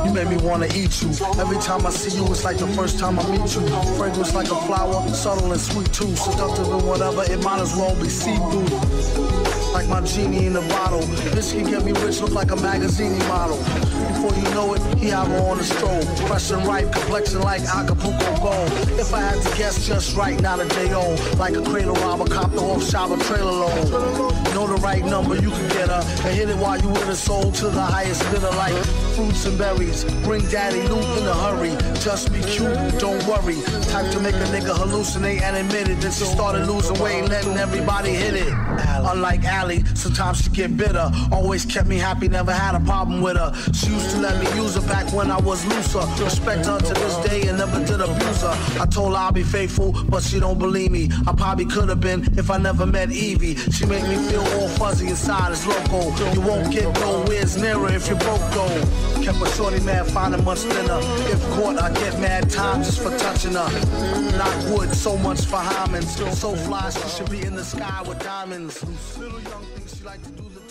You made me wanna eat you. Every time I see you, it's like the first time I meet you. Fragrance like a flower, subtle and sweet too. Seductive and whatever, it might as well be see-through. Like my genie in the bottle. This can get me rich, look like a magazine model. Before you know it, he have her on the stroll. Fresh and ripe, complexion like Acapulco gold. If I had to guess just right, not a day old. Like a cradle robber, cop the off shop, a trailer load. Know the right number, you can get her. And hit it while you in the soul to the highest bidder. Like fruits and berries, bring daddy loot in a hurry. Just be cute, don't worry. Type to make a nigga hallucinate and admit it. Then she started losing weight, letting everybody hit it. Unlike Allie, sometimes she get bitter. Always kept me happy, never had a problem with her. She used to let me use her back when I was looser. Respect her to this day and never did abuse her. I told her I'll be faithful, but she don't believe me. I probably could have been if I never met Evie. She make me feel all fuzzy inside, it's loco. You won't get nowhere near her if you're broke though. Kept a shorty mad, finding much thinner. If caught, I get mad time just for touching her. Knock wood, so much for Hymens. So fly, she should be in the sky with diamonds. Little young thing, she like to do the